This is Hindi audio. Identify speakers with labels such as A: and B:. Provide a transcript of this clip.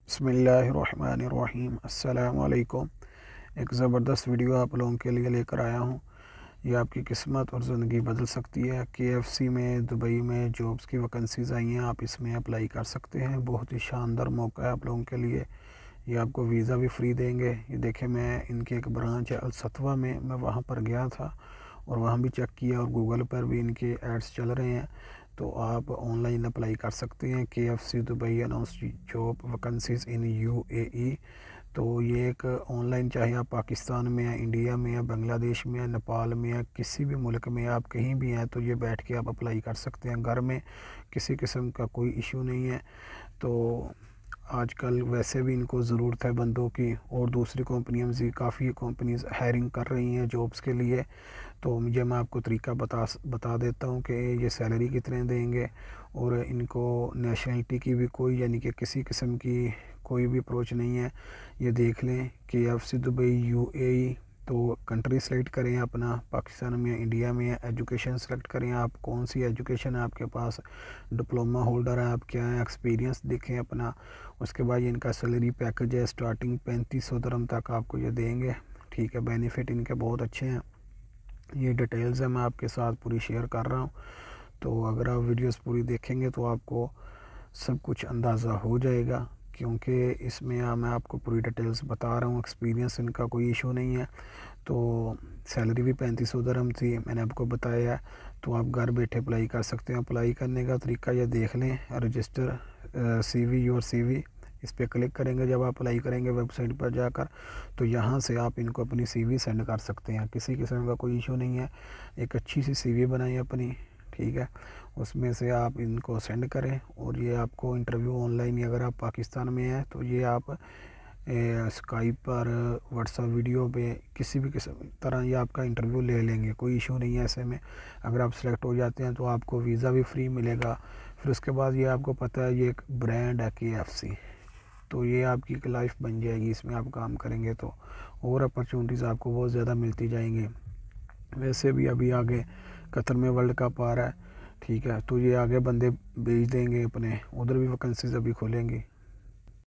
A: बिस्मिल्लाहिर्रहमानिर्रहीम। अस्सलाम वालेकुम। एक ज़बरदस्त वीडियो आप लोगों के लिए लेकर आया हूँ। ये आपकी किस्मत और ज़िंदगी बदल सकती है। KFC में दुबई में जॉब्स की वैकेंसीज़ आई हैं, आप इसमें अप्लाई कर सकते हैं। बहुत ही शानदार मौका है आप लोगों के लिए। ये आपको वीज़ा भी फ्री देंगे। ये देखें, मैं इनकी एक ब्रांच है अल-सतवा में, मैं वहाँ पर गया था और वहाँ भी चेक किया और गूगल पर भी इनके एड्स चल रहे हैं। तो आप ऑनलाइन अप्लाई कर सकते हैं। KFC Dubai announce job vacancies in UAE। तो ये एक ऑनलाइन, चाहे आप पाकिस्तान में हैं, इंडिया में हैं, बांग्लादेश में हैं, नेपाल में हैं, किसी भी मुल्क में आप कहीं भी हैं, तो ये बैठ के आप अप्लाई कर सकते हैं घर में। किसी किस्म का कोई इशू नहीं है। तो आजकल वैसे भी इनको ज़रूरत है बंदों की, और दूसरी कंपनियाँ भी, काफ़ी कंपनीज हायरिंग कर रही हैं जॉब्स के लिए। तो मुझे, मैं आपको तरीका बता देता हूँ कि ये सैलरी कितने देंगे, और इनको नेशनलिटी की भी कोई, यानी कि किसी किस्म की कोई भी अप्रोच नहीं है। ये देख लें KFC दुबई UAE। तो कंट्री सेलेक्ट करें अपना, पाकिस्तान में, इंडिया में। एजुकेशन सेलेक्ट करें, आप कौन सी एजुकेशन है आपके पास, डिप्लोमा होल्डर है आप, क्या है एक्सपीरियंस देखें अपना। उसके बाद इनका सैलरी पैकेज है, स्टार्टिंग 3500 दिरहम तक आपको ये देंगे। ठीक है, बेनिफिट इनके बहुत अच्छे हैं। ये डिटेल्स है, मैं आपके साथ पूरी शेयर कर रहा हूँ। तो अगर आप वीडियोस पूरी देखेंगे तो आपको सब कुछ अंदाज़ा हो जाएगा, क्योंकि इसमें मैं आपको पूरी डिटेल्स बता रहा हूँ। एक्सपीरियंस इनका कोई इशू नहीं है। तो सैलरी भी 3500 दिरहम थी, मैंने आपको बताया है। तो आप घर बैठे अप्लाई कर सकते हैं। अप्लाई करने का तरीका ये देख लें, रजिस्टर CV योर CV, इस पर क्लिक करेंगे। जब आप अप्लाई करेंगे वेबसाइट पर जाकर, तो यहाँ से आप इनको अपनी CV सेंड कर सकते हैं। किसी किस्म का कोई इशू नहीं है। एक अच्छी सी CV बनाएं अपनी, ठीक है, उसमें से आप इनको सेंड करें। और ये आपको इंटरव्यू ऑनलाइन ही, अगर आप पाकिस्तान में हैं तो ये आप स्काइप पर, व्हाट्सएप वीडियो पे, किसी भी किस्म तरह ये आपका इंटरव्यू ले लेंगे, कोई इशू नहीं है ऐसे में। अगर आप सेलेक्ट हो जाते हैं तो आपको वीज़ा भी फ्री मिलेगा। फिर उसके बाद ये आपको पता है, ये एक ब्रांड है KFC। तो ये आपकी एक लाइफ बन जाएगी, इसमें आप काम करेंगे तो और अपॉर्चुनिटीज़ आपको बहुत ज़्यादा मिलती जाएंगी। वैसे भी अभी आगे कतर में वर्ल्ड कप आ रहा है, ठीक है, तो ये आगे बंदे भेज देंगे अपने, उधर भी वैकेंसीज अभी खोलेंगी।